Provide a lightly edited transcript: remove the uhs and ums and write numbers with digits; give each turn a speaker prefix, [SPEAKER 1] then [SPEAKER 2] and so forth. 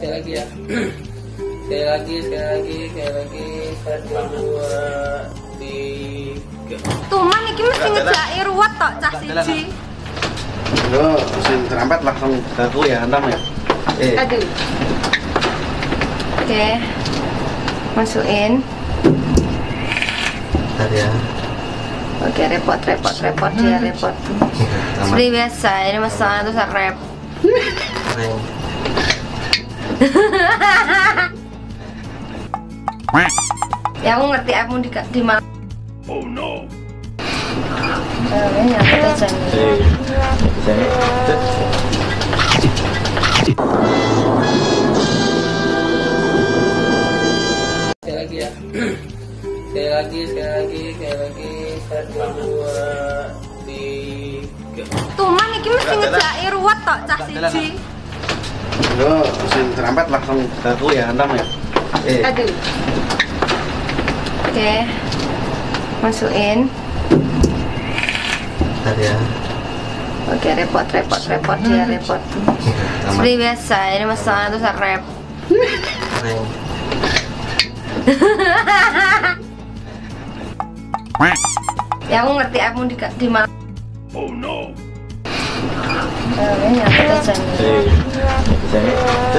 [SPEAKER 1] Sekali lagi ya. Sekali lagi. 1, 2, 3.
[SPEAKER 2] Tuman iki mesti ngejaki ruwet tok cah siji.
[SPEAKER 3] Lo sing terampet langsung ke aku ya, hantam ya.
[SPEAKER 2] Aduh. Oke. Masukin.
[SPEAKER 3] Bentar ya.
[SPEAKER 2] Oke, repot dia repot. Seperti biasa, ini masalah tuh rep. Ya aku ngerti aku di mana.
[SPEAKER 3] Oh no.
[SPEAKER 2] Ini apa aja nih?
[SPEAKER 1] Sekali lagi ya. Sekali lagi. 1, 2, 3.
[SPEAKER 2] Tuman iki mesti ngejaki ruwet tok cah siji.
[SPEAKER 3] Lo sing terampet langsung ke aku ya, hantam ya.
[SPEAKER 2] Aduh. Oke. Masukin.
[SPEAKER 3] Bentar ya.
[SPEAKER 2] Oke, repot dia repot. Seperti biasa, ini masalah tuh rep. Ya aku ngerti aku di mana.
[SPEAKER 3] Oh no.
[SPEAKER 2] Ini apa aja nih?